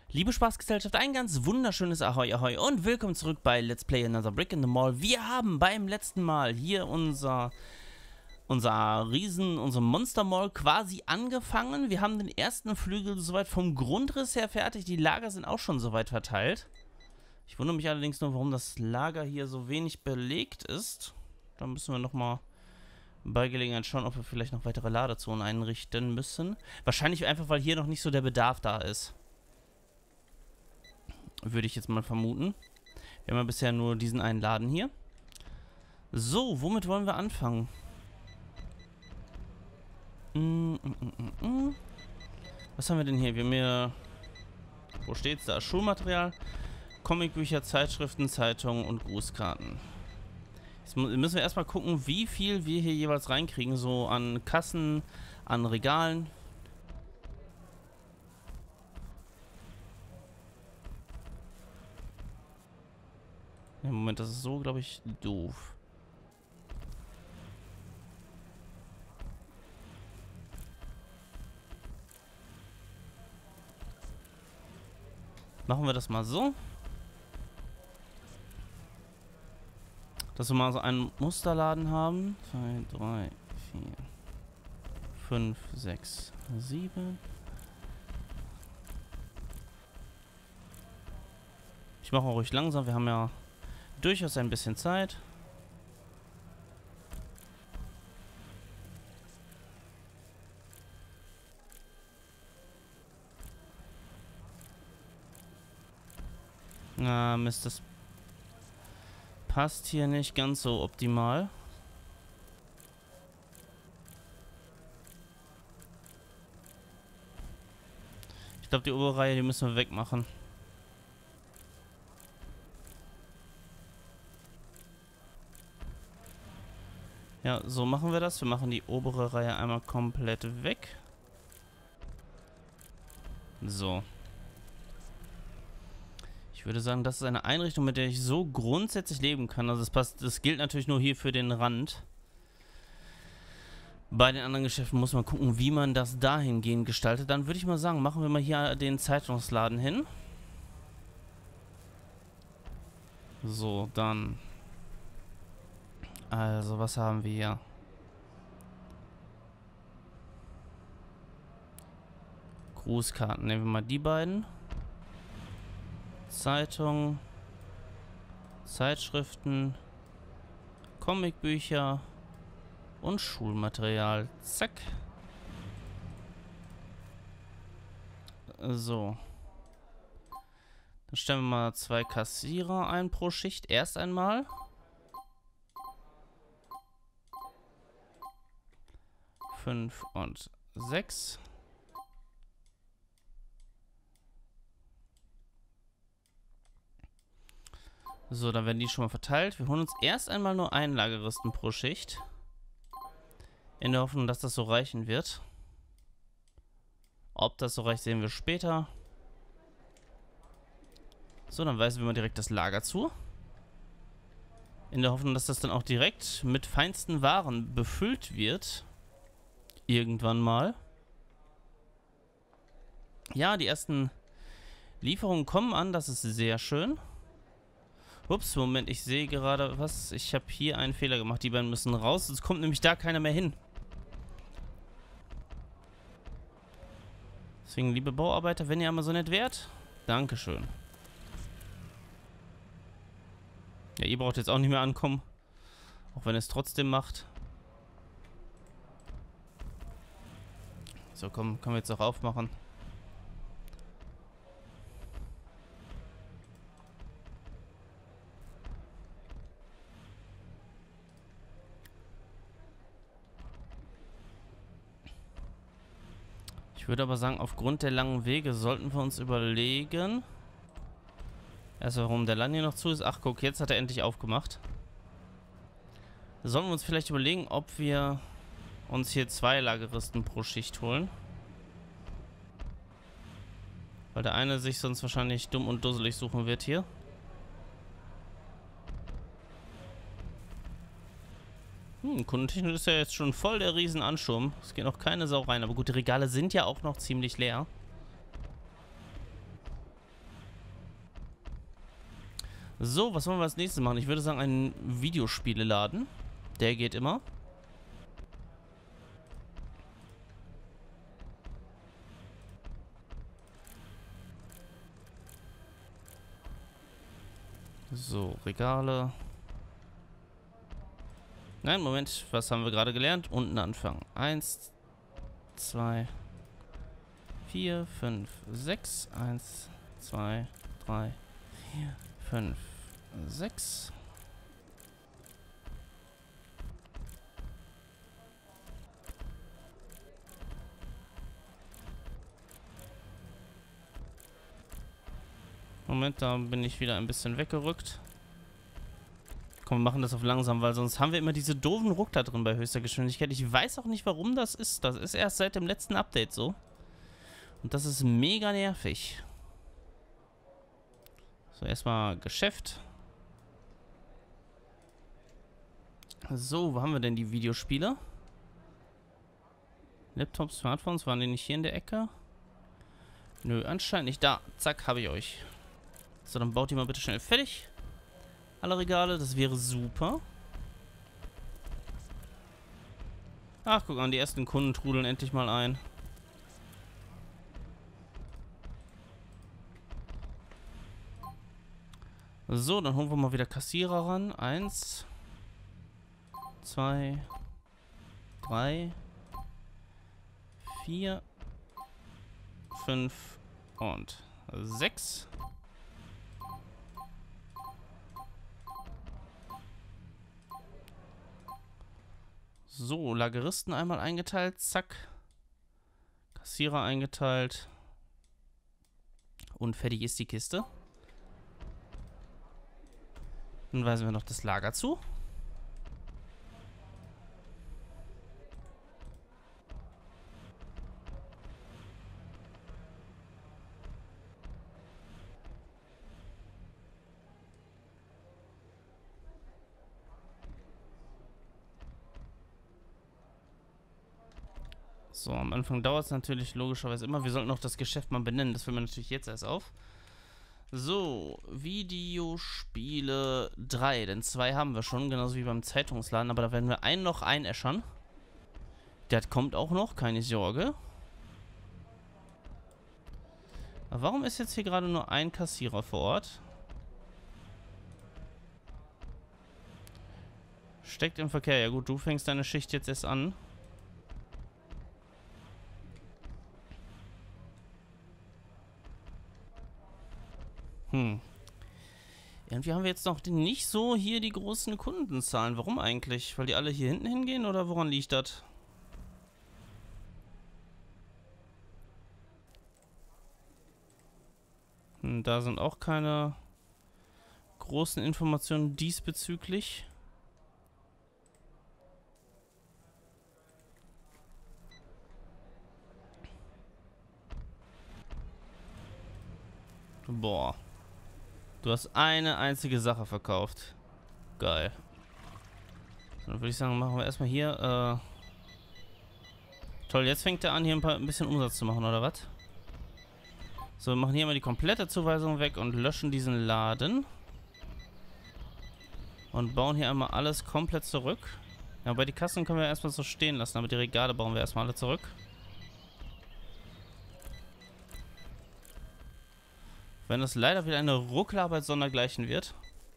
Liebe Spaßgesellschaft, ein ganz wunderschönes Ahoi Ahoi und willkommen zurück bei Let's Play Another Brick in the Mall. Wir haben beim letzten Mal hier unser Monster Mall quasi angefangen. Wir haben den ersten Flügel soweit vom Grundriss her fertig. Die Lager sind auch schon soweit verteilt. Ich wundere mich allerdings nur, warum das Lager hier so wenig belegt ist. Da müssen wir nochmal bei Gelegenheit schauen, ob wir vielleicht noch weitere Ladezonen einrichten müssen. Wahrscheinlich einfach, weil hier noch nicht so der Bedarf da ist. Würde ich jetzt mal vermuten. Wir haben ja bisher nur diesen einen Laden hier. So, womit wollen wir anfangen? Was haben wir denn hier? Wir haben hier... Wo steht's da? Schulmaterial, Comicbücher, Zeitschriften, Zeitungen und Grußkarten. Jetzt müssen wir erstmal gucken, wie viel wir hier jeweils reinkriegen. So an Kassen, an Regalen. Ja, Moment, das ist so, glaube ich, doof. Machen wir das mal so. Dass wir mal so einen Musterladen haben. 2, 3, 4, 5, 6, 7. Ich mache auch ruhig langsam, wir haben ja durchaus ein bisschen Zeit. Na, Mist, das passt hier nicht ganz so optimal. Ich glaube, die obere Reihe, die müssen wir wegmachen. Ja, so machen wir das. Wir machen die obere Reihe einmal komplett weg. So. Ich würde sagen, das ist eine Einrichtung, mit der ich so grundsätzlich leben kann. Also das gilt natürlich nur hier für den Rand. Bei den anderen Geschäften muss man gucken, wie man das dahingehend gestaltet. Dann würde ich mal sagen, machen wir mal hier den Zeitungsladen hin. So, dann... Also, was haben wir hier? Grußkarten. Nehmen wir mal die beiden. Zeitung, Zeitschriften, Comicbücher und Schulmaterial. Zack. So. Dann stellen wir mal 2 Kassierer ein pro Schicht. Erst einmal. Fünf und 6. So, dann werden die schon mal verteilt. Wir holen uns erst einmal nur einen Lageristen pro Schicht. In der Hoffnung, dass das so reichen wird. Ob das so reicht, sehen wir später. So, dann weisen wir mal direkt das Lager zu. In der Hoffnung, dass das dann auch direkt mit feinsten Waren befüllt wird. Irgendwann mal. Ja, die ersten Lieferungen kommen an. Das ist sehr schön. Ups, Moment, ich sehe gerade was. Ich habe hier einen Fehler gemacht. Die beiden müssen raus, sonst kommt nämlich da keiner mehr hin. Deswegen, liebe Bauarbeiter, wenn ihr einmal so nett wärt, Dankeschön. Ja, ihr braucht jetzt auch nicht mehr ankommen. Auch wenn ihr es trotzdem macht. So, komm, können wir jetzt auch aufmachen. Ich würde aber sagen, aufgrund der langen Wege sollten wir uns überlegen. Erst warum der Laden hier noch zu ist. Ach, guck, jetzt hat er endlich aufgemacht. Sollen wir uns vielleicht überlegen, ob wir uns hier 2 Lageristen pro Schicht holen. Weil der eine sich sonst wahrscheinlich dumm und dusselig suchen wird hier. Kundentechnik ist ja jetzt schon voll der Riesenanschwung. Es geht noch keine Sau rein. Aber gut, die Regale sind ja auch noch ziemlich leer. So, was wollen wir als nächstes machen? Ich würde sagen, einen Videospieleladen. Der geht immer. So, Regale. Nein, Moment. Was haben wir gerade gelernt? Unten anfangen. 1, 2, 4, 5, 6. 1, 2, 3, 4, 5, 6. Moment, da bin ich wieder ein bisschen weggerückt. Komm, wir machen das auf langsam, weil sonst haben wir immer diese doofen Ruck da drin bei höchster Geschwindigkeit. Ich weiß auch nicht, warum das ist. Das ist erst seit dem letzten Update so. Und das ist mega nervig. So, erstmal Geschäft. So, wo haben wir denn die Videospiele? Laptops, Smartphones, waren die nicht hier in der Ecke? Nö, anscheinend nicht. Da, zack, habe ich euch. So, dann baut die mal bitte schnell fertig. Alle Regale, das wäre super. Ach, guck mal, die ersten Kunden trudeln endlich mal ein. So, dann holen wir mal wieder Kassierer ran. 1, 2, 3, 4, 5 und 6. So, Lageristen einmal eingeteilt, zack. Kassierer eingeteilt. Und fertig ist die Kiste. Dann weisen wir noch das Lager zu. So, am Anfang dauert es natürlich logischerweise immer. Wir sollten noch das Geschäft mal benennen. Das fällt mir natürlich jetzt erst auf. So, Videospiele 3. Denn 2 haben wir schon, genauso wie beim Zeitungsladen. Aber da werden wir einen noch einäschern. Der kommt auch noch, keine Sorge. Aber warum ist jetzt hier gerade nur ein Kassierer vor Ort? Steckt im Verkehr. Ja gut, du fängst deine Schicht jetzt erst an. Irgendwie haben wir jetzt noch nicht so hier die großen Kundenzahlen. Warum eigentlich? Weil die alle hier hinten hingehen oder woran liegt das? Da sind auch keine großen Informationen diesbezüglich. Boah. Du hast eine einzige Sache verkauft. Geil. Dann würde ich sagen, machen wir erstmal hier. Toll, jetzt fängt er an, hier ein bisschen Umsatz zu machen, oder was? So, wir machen hier mal die komplette Zuweisung weg und löschen diesen Laden. Und bauen hier einmal alles komplett zurück. Ja, aber die Kassen können wir erstmal so stehen lassen, aber die Regale bauen wir erstmal alle zurück. Wenn das leider wieder eine Ruckelarbeit sondergleichen wird.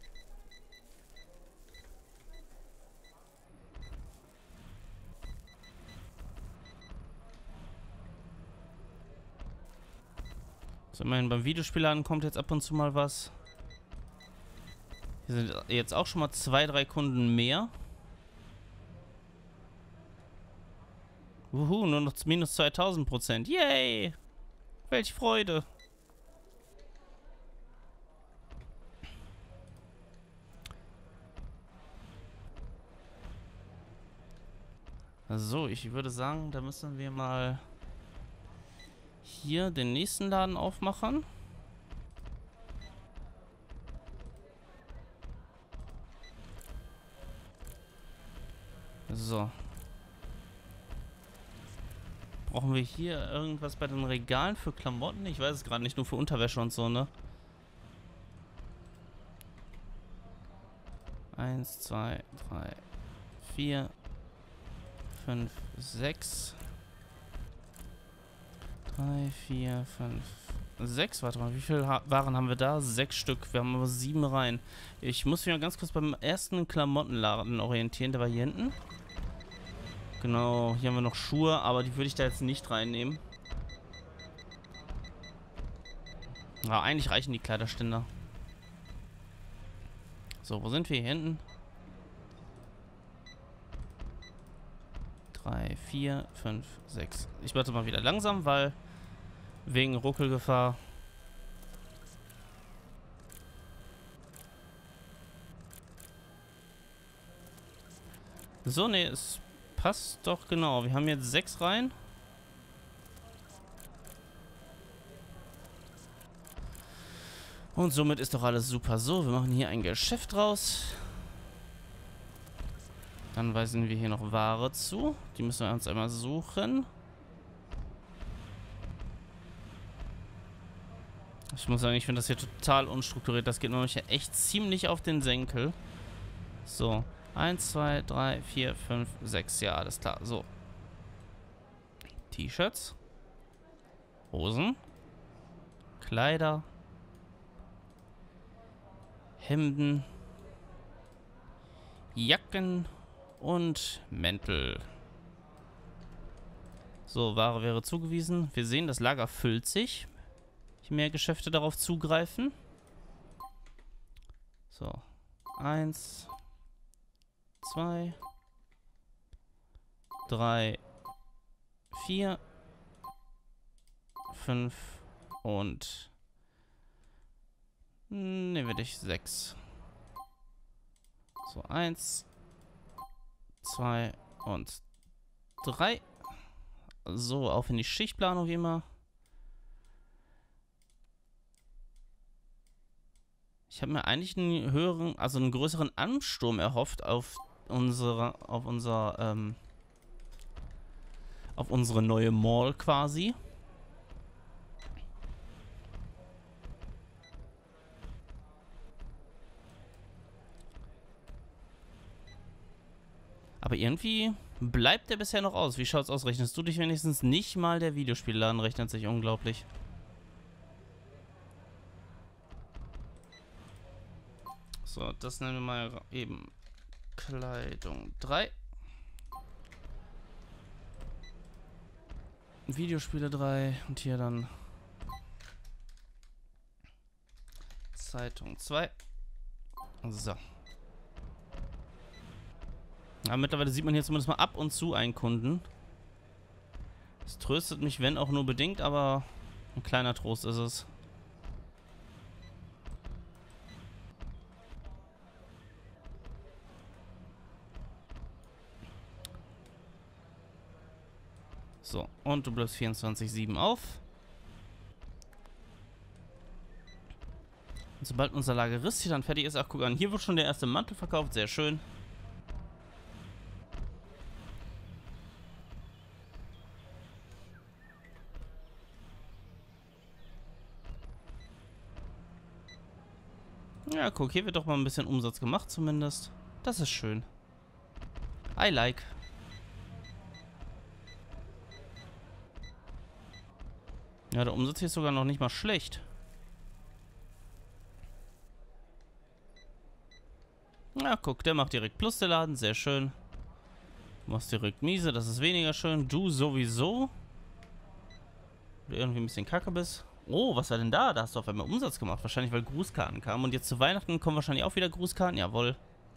So, immerhin beim Videospielladen kommt jetzt ab und zu mal was. Hier sind jetzt auch schon mal 2, 3 Kunden mehr. Wuhu, nur noch minus 2000%. Yay! Welch Freude! So, ich würde sagen, da müssen wir mal hier den nächsten Laden aufmachen. So. Brauchen wir hier irgendwas bei den Regalen für Klamotten? Ich weiß es gerade nicht, nur für Unterwäsche und so, ne? 1, 2, 3, 4, 5, 6. 3, 4, 5, 6. Warte mal, wie viele Waren haben wir da? 6 Stück. Wir haben aber 7 rein. Ich muss mich mal ganz kurz beim ersten Klamottenladen orientieren. Der war hier hinten. Genau, hier haben wir noch Schuhe, aber die würde ich da jetzt nicht reinnehmen. Ja, eigentlich reichen die Kleiderständer. So, wo sind wir? Hier hinten. 3, 4, 5, 6. Ich warte mal wieder langsam, weil wegen Ruckelgefahr. So, ne, es passt doch genau. Wir haben jetzt 6 rein. Und somit ist doch alles super. So, wir machen hier ein Geschäft raus. Dann weisen wir hier noch Ware zu. Die müssen wir uns einmal suchen. Ich muss sagen, ich finde das hier total unstrukturiert. Das geht mir ja echt ziemlich auf den Senkel. So, 1, 2, 3, 4, 5, 6. Ja, alles klar. So. T-Shirts. Hosen. Kleider. Hemden. Jacken. Und Mäntel. So, Ware wäre zugewiesen. Wir sehen, das Lager füllt sich. Je mehr Geschäfte darauf zugreifen. So. 1, 2, 3, 4, 5 und nehmen wir dich 6. So, 1, 2 und 3. So, auf in die Schichtplanung wie immer. Ich habe mir eigentlich einen höheren, also einen größeren Ansturm erhofft auf unsere neue Mall quasi. Aber irgendwie bleibt der bisher noch aus. Wie schaut's aus? Rechnest du dich wenigstens? Nicht mal der Videospielladen rechnet sich unglaublich. So, das nennen wir mal eben Kleidung 3. Videospiele 3 und hier dann Zeitung 2. So. Ja, mittlerweile sieht man hier zumindest mal ab und zu einen Kunden. Es tröstet mich, wenn auch nur bedingt, aber ein kleiner Trost ist es. So, und du bleibst 24/7 auf. Und sobald unser Lagerist hier dann fertig ist, ach guck an, hier wird schon der erste Mantel verkauft, sehr schön. Ja, guck, hier wird doch mal ein bisschen Umsatz gemacht zumindest. Das ist schön. I like. Ja, der Umsatz hier ist sogar noch nicht mal schlecht. Ja, guck, der macht direkt Plus, der Laden. Sehr schön. Du machst direkt miese, das ist weniger schön. Du sowieso. Du irgendwie ein bisschen kacke bist. Oh, was war denn da? Da hast du auf einmal Umsatz gemacht. Wahrscheinlich, weil Grußkarten kamen. Und jetzt zu Weihnachten kommen wahrscheinlich auch wieder Grußkarten. Jawohl.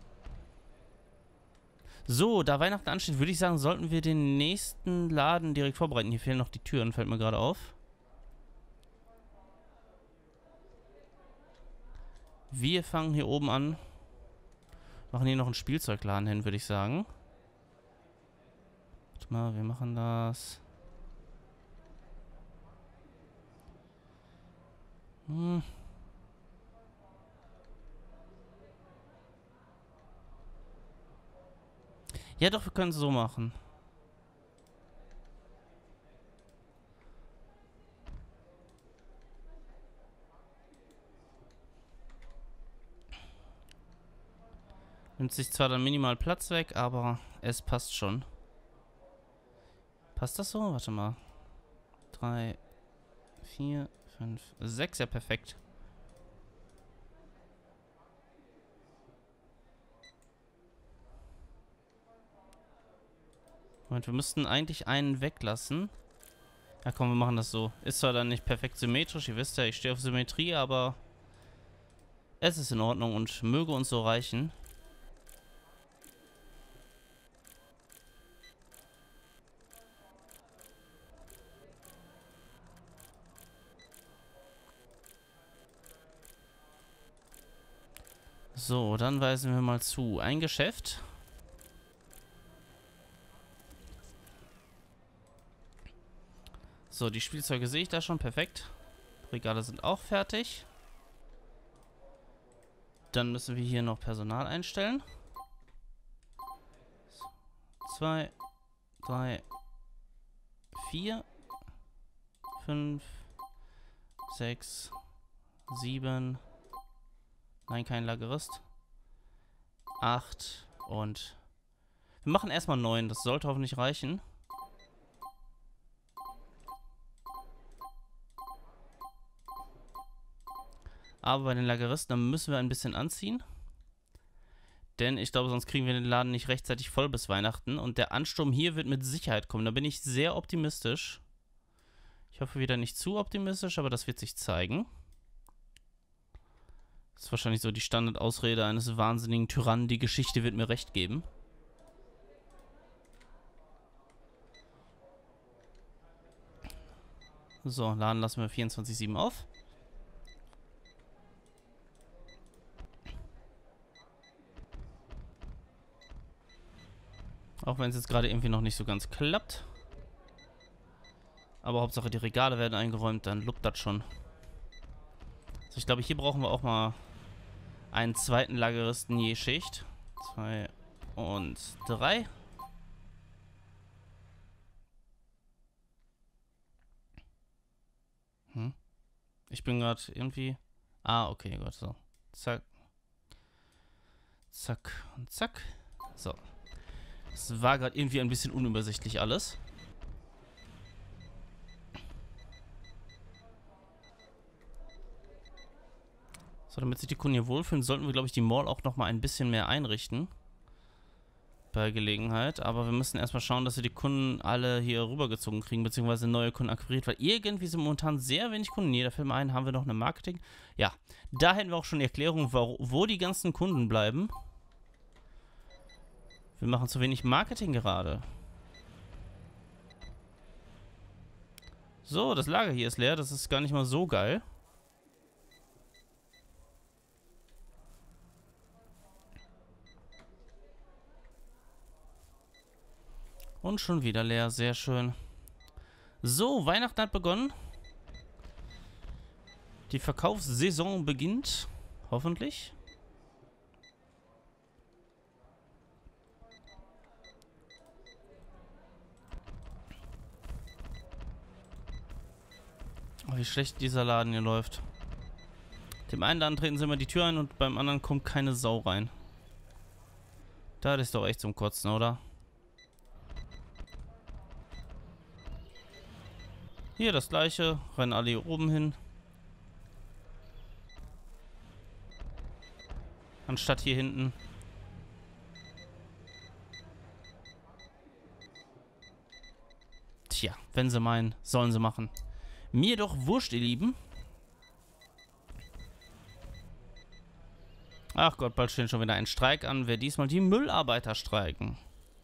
So, da Weihnachten ansteht, würde ich sagen, sollten wir den nächsten Laden direkt vorbereiten. Hier fehlen noch die Türen, fällt mir gerade auf. Wir fangen hier oben an. Machen hier noch einen Spielzeugladen hin, würde ich sagen. Warte mal, wir machen das. Ja doch, wir können es so machen. Nimmt sich zwar dann minimal Platz weg, aber es passt schon. Passt das so? Warte mal. 3, 4, 5, 6. Ja, perfekt. Und wir müssten eigentlich einen weglassen. Ja, komm, wir machen das so. Ist zwar dann nicht perfekt symmetrisch, ihr wisst ja, ich stehe auf Symmetrie, aber es ist in Ordnung und möge uns so reichen. So, dann weisen wir mal zu. Ein Geschäft. So, die Spielzeuge sehe ich da schon. Perfekt. Regale sind auch fertig. Dann müssen wir hier noch Personal einstellen. 2, 3, 4, 5, 6, 7. Nein, kein Lagerist. 8 und... Wir machen erstmal 9. Das sollte hoffentlich reichen. Aber bei den Lageristen, dann müssen wir ein bisschen anziehen. Denn ich glaube, sonst kriegen wir den Laden nicht rechtzeitig voll bis Weihnachten. Und der Ansturm hier wird mit Sicherheit kommen. Da bin ich sehr optimistisch. Ich hoffe wieder nicht zu optimistisch, aber das wird sich zeigen. Das ist wahrscheinlich so die Standardausrede eines wahnsinnigen Tyrannen. Die Geschichte wird mir recht geben. So, Laden lassen wir 24/7 auf. Auch wenn es jetzt gerade irgendwie noch nicht so ganz klappt. Aber Hauptsache die Regale werden eingeräumt, dann luppt das schon. Also ich glaube, hier brauchen wir auch mal einen zweiten Lageristen je Schicht. 2 und 3. Ich bin gerade irgendwie... Ah, okay, gut, so. Zack. Zack und zack. So. Es war gerade irgendwie ein bisschen unübersichtlich alles. So, damit sich die Kunden hier wohlfühlen, sollten wir, glaube ich, die Mall auch nochmal ein bisschen mehr einrichten. Bei Gelegenheit. Aber wir müssen erstmal schauen, dass wir die Kunden alle hier rübergezogen kriegen, beziehungsweise neue Kunden akquiriert, weil irgendwie sind momentan sehr wenig Kunden. Jeder Film ein, haben wir noch eine Marketing. Ja, da hätten wir auch schon die Erklärung, wo die ganzen Kunden bleiben. Wir machen zu wenig Marketing gerade. So, das Lager hier ist leer. Das ist gar nicht mal so geil. Und schon wieder leer. Sehr schön. So, Weihnachten hat begonnen. Die Verkaufssaison beginnt. Hoffentlich. Oh, wie schlecht dieser Laden hier läuft. Dem einen Laden treten sie immer die Tür ein und beim anderen kommt keine Sau rein. Das ist doch echt zum Kotzen, oder? Hier das gleiche. Rennen alle hier oben hin. Anstatt hier hinten. Tja, wenn sie meinen, sollen sie machen. Mir doch wurscht, ihr Lieben. Ach Gott, bald steht schon wieder ein Streik an. Wer diesmal die Müllarbeiter streiken.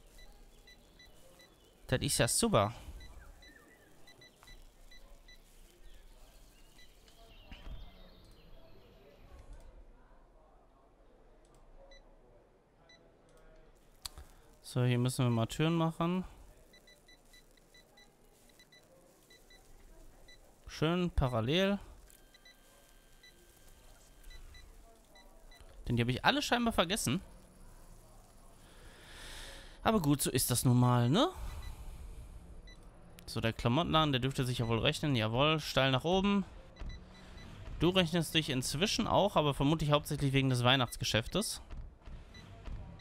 Das ist ja super. So, hier müssen wir mal Türen machen. Schön parallel. Denn die habe ich alle scheinbar vergessen. Aber gut, so ist das nun mal, ne? So, der Klamottenladen, der dürfte sich ja wohl rechnen. Jawohl, steil nach oben. Du rechnest dich inzwischen auch, aber vermutlich hauptsächlich wegen des Weihnachtsgeschäftes.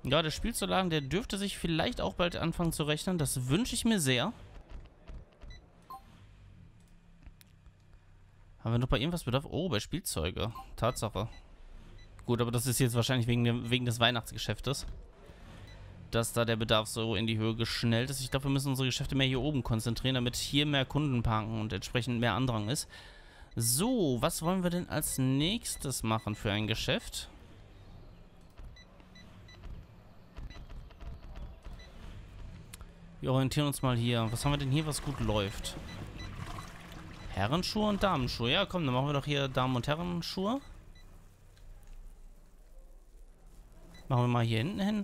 Ja, der Spielzuladen, der dürfte sich vielleicht auch bald anfangen zu rechnen. Das wünsche ich mir sehr. Haben wir noch bei irgendwas Bedarf? Oh, bei Spielzeuge. Tatsache. Gut, aber das ist jetzt wahrscheinlich wegen des Weihnachtsgeschäftes, dass da der Bedarf so in die Höhe geschnellt ist. Ich glaube, wir müssen unsere Geschäfte mehr hier oben konzentrieren, damit hier mehr Kunden parken und entsprechend mehr Andrang ist. So, was wollen wir denn als nächstes machen für ein Geschäft? Wir orientieren uns mal hier. Was haben wir denn hier, was gut läuft? Herrenschuhe und Damenschuhe. Ja, komm, dann machen wir doch hier Damen- und Herrenschuhe. Machen wir mal hier hinten hin.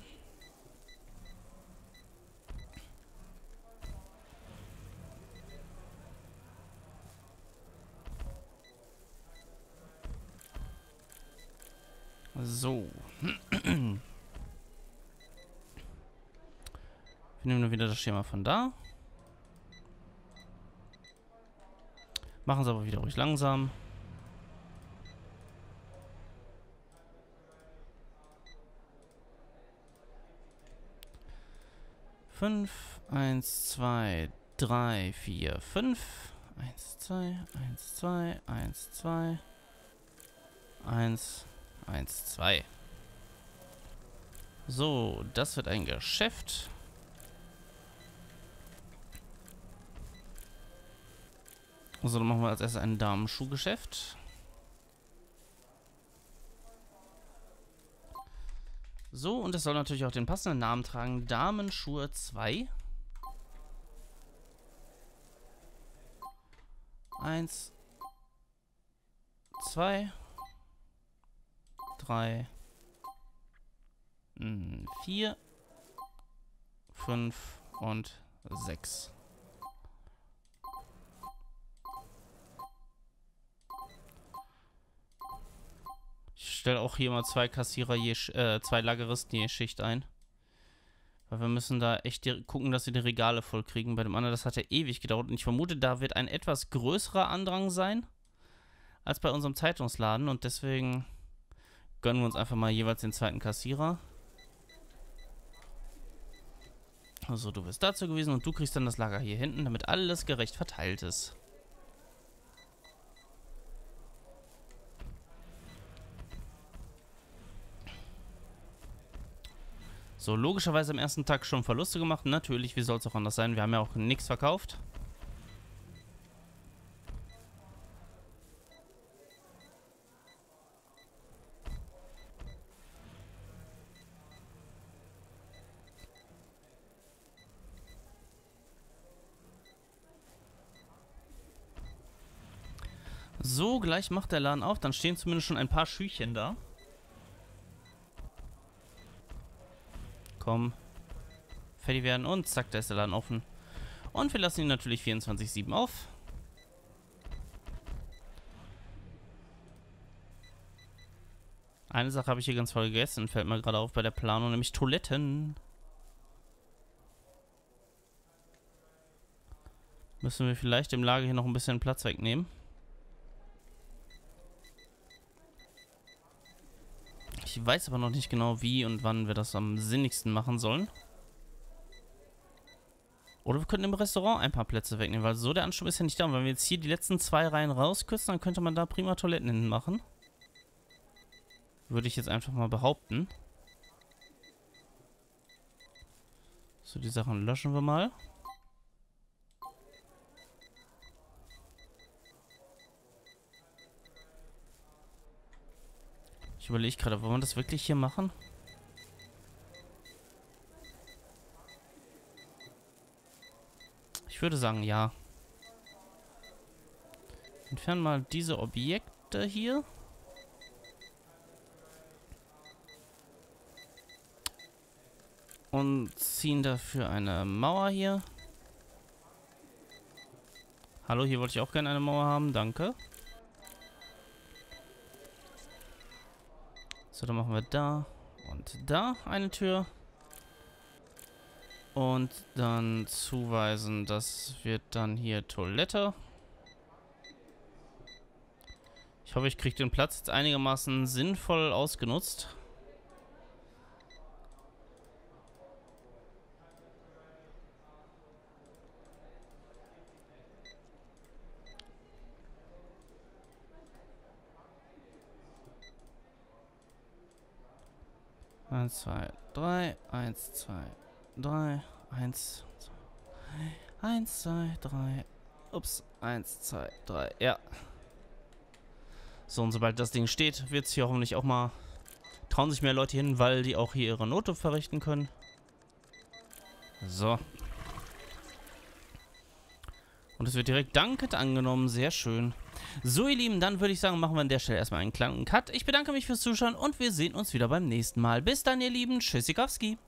So. Wir nehmen nur wieder das Schema von da. Machen es aber wieder ruhig langsam. Fünf, 1, 2, 3, 4, 5. 1, 2, 1, 2, 1, 2. 1, 1, 2. So, das wird ein Geschäft. So, dann machen wir als erstes ein Damenschuhgeschäft. So, und es soll natürlich auch den passenden Namen tragen. Damenschuhe 2. 1, 2, 3, 4, 5 und 6. Ich stelle auch hier mal 2 Kassierer, zwei Lageristen je Schicht ein. Weil wir müssen da echt gucken, dass sie die Regale voll kriegen. Bei dem anderen, das hat ja ewig gedauert. Und ich vermute, da wird ein etwas größerer Andrang sein als bei unserem Zeitungsladen. Und deswegen gönnen wir uns einfach mal jeweils den zweiten Kassierer. Also du wirst dazu gewesen und du kriegst dann das Lager hier hinten, damit alles gerecht verteilt ist. So, logischerweise am ersten Tag schon Verluste gemacht. Natürlich, wie soll es auch anders sein? Wir haben ja auch nichts verkauft. So, gleich macht der Laden auf. Dann stehen zumindest schon ein paar Schüchchen da. Komm. Fertig werden und zack, da ist der Laden offen. Und wir lassen ihn natürlich 24/7 auf. Eine Sache habe ich hier ganz voll vergessen, fällt mir gerade auf bei der Planung, nämlich Toiletten. Müssen wir vielleicht im Lager hier noch ein bisschen Platz wegnehmen. Ich weiß aber noch nicht genau, wie und wann wir das am sinnigsten machen sollen. Oder wir könnten im Restaurant ein paar Plätze wegnehmen, weil so der Anschub ist ja nicht da. Und wenn wir jetzt hier die letzten 2 Reihen rauskürzen, dann könnte man da prima Toiletten hin machen. Würde ich jetzt einfach mal behaupten. So, die Sachen löschen wir mal. Ich überlege gerade, wollen wir das wirklich hier machen? Ich würde sagen, ja. Entfernen mal diese Objekte hier. Und ziehen dafür eine Mauer hier. Hallo, hier wollte ich auch gerne eine Mauer haben, danke. So, dann machen wir da und da eine Tür. Und dann zuweisen, das wird dann hier Toilette. Ich hoffe, ich kriege den Platz jetzt einigermaßen sinnvoll ausgenutzt. 1, 2, 3. 1, 2, 3. 1, 2, 1, 2, 3. Ups. 1, 2, 3. Ja. So, und sobald das Ding steht, wird es hier hoffentlich auch mal... Trauen sich mehr Leute hin, weil die auch hier ihre Notdurft verrichten können. So. Und es wird direkt dankend angenommen. Sehr schön. So, ihr Lieben, dann würde ich sagen, machen wir an der Stelle erstmal einen kleinen Cut. Ich bedanke mich fürs Zuschauen und wir sehen uns wieder beim nächsten Mal. Bis dann, ihr Lieben. Tschüssikowski.